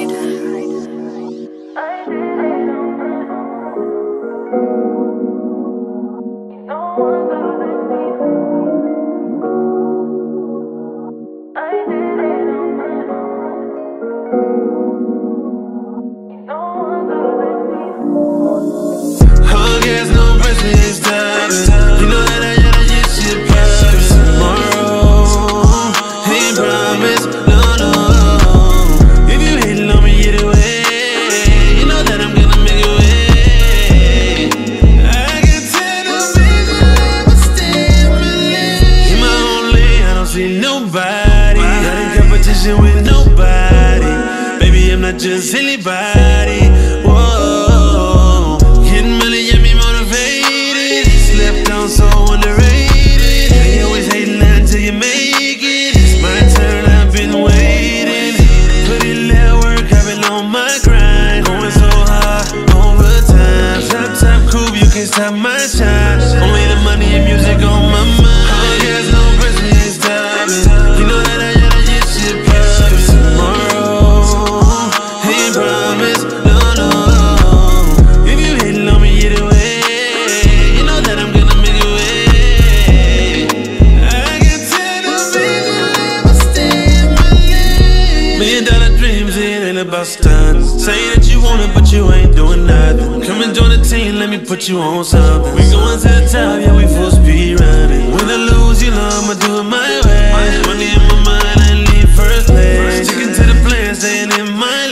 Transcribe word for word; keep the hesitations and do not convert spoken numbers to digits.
With nobody, baby, I'm not just anybody. Whoa, getting money got me motivated. Slept on, so underrated. You always hating until you make it. It's my turn, I've been waiting. Put in that work, I've been on my grind. Going so hard, overtime. Top, top coupe, you can't stop my shine. Only the money and music on my mind. Oh, there's no person ain't stopping. You know that I Boston. Say that you want it, but you ain't doing nothing. Come and join the team, let me put you on something. We going to the top, yeah, we full speed running. Win or lose, you know I'ma do it my way. Money in my mind, I leave first place. Sticking to the plan, staying in my